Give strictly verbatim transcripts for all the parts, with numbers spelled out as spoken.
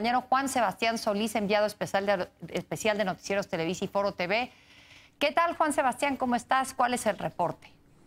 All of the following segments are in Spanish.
compañero Juan Sebastián Solís, enviado especial de, especial de Noticieros Televisa y Foro T V. ¿Qué tal, Juan Sebastián? ¿Cómo estás? ¿Cuál es el reporte?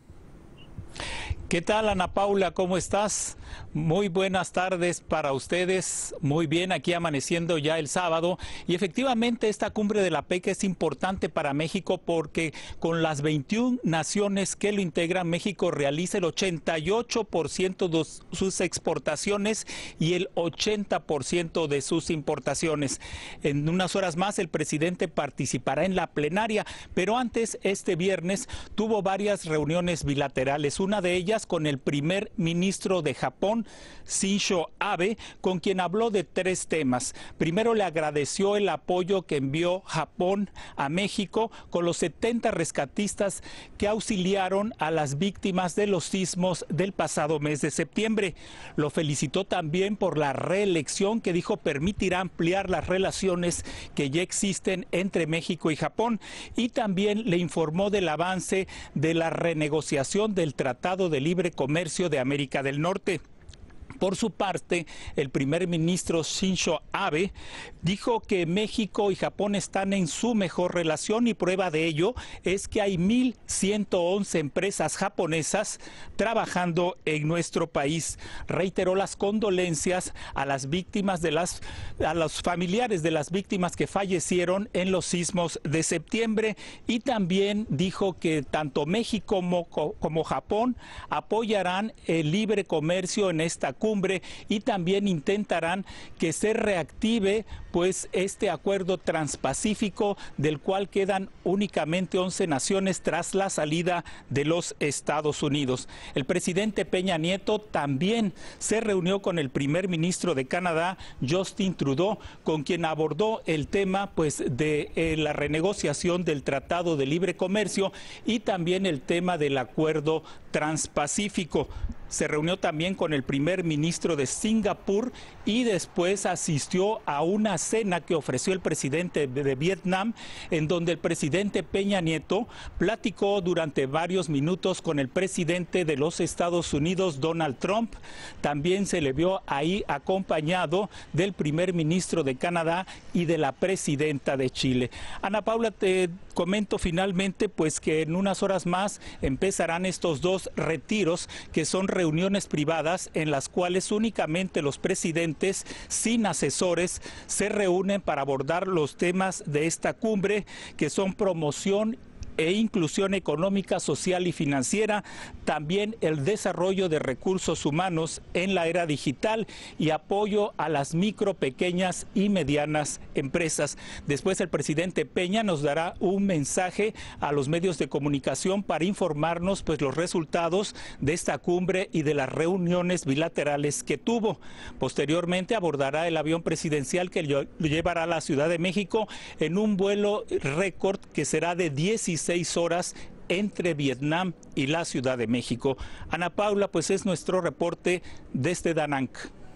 ¿Qué tal, Ana Paula? ¿Cómo estás? Muy buenas tardes para ustedes. Muy bien, aquí amaneciendo ya el sábado. Y efectivamente esta cumbre de la PEC es importante para México porque con las veintiuna naciones que lo integran, México realiza el ochenta y ocho por ciento de sus exportaciones y el ochenta por ciento de sus importaciones. En unas horas más el presidente participará en la plenaria, pero antes, este viernes, tuvo varias reuniones bilaterales. Una de ellas con el primer ministro de Japón, Shinzo Abe, con quien habló de tres temas. Primero, le agradeció el apoyo que envió Japón a México con los setenta rescatistas que auxiliaron a las víctimas de los sismos del pasado mes de septiembre. Lo felicitó también por la reelección que dijo permitirá ampliar las relaciones que ya existen entre México y Japón, y también le informó del avance de la renegociación del Tratado de Libre Comercio de América del Norte. Por su parte, el primer ministro Shinzo Abe dijo que México y Japón están en su mejor relación, y prueba de ello es que hay mil ciento once empresas japonesas trabajando en nuestro país. Reiteró las condolencias a las víctimas de las a los familiares de las víctimas que fallecieron en los sismos de septiembre, y también dijo que tanto México como, como Japón apoyarán el libre comercio en esta cumbre y también intentarán que se reactive pues este acuerdo transpacífico del cual quedan únicamente once naciones tras la salida de los Estados Unidos. El presidente Peña Nieto también se reunió con el primer ministro de Canadá, Justin Trudeau, con quien abordó el tema pues de eh, la renegociación del Tratado de Libre Comercio y también el tema del acuerdo transpacífico. Se reunió también con el primer ministro de Singapur y después asistió a una cena que ofreció el presidente de Vietnam, en donde el presidente Peña Nieto platicó durante varios minutos con el presidente de los Estados Unidos, Donald Trump. También se le vio ahí acompañado del primer ministro de Canadá y de la presidenta de Chile. Ana Paula, te comento finalmente pues que en unas horas más empezarán estos dos retiros, que son reuniones privadas en las cuales únicamente los presidentes sin asesores se reúnen para abordar los temas de esta cumbre, que son promoción e inclusión económica, social y financiera, también el desarrollo de recursos humanos en la era digital y apoyo a las micro, pequeñas y medianas empresas. Después el presidente Peña nos dará un mensaje a los medios de comunicación para informarnos pues los resultados de esta cumbre y de las reuniones bilaterales que tuvo. Posteriormente abordará el avión presidencial que lo llevará a la Ciudad de México en un vuelo récord que será de dieciséis horas entre Vietnam y la Ciudad de México. Ana Paula, pues es nuestro reporte desde Da Nang.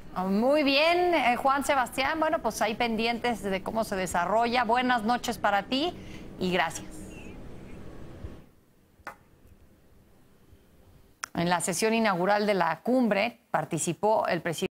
Muy bien, eh, Juan Sebastián. Bueno, pues ahí pendientes de cómo se desarrolla. Buenas noches para ti y gracias. En la sesión inaugural de la cumbre participó el presidente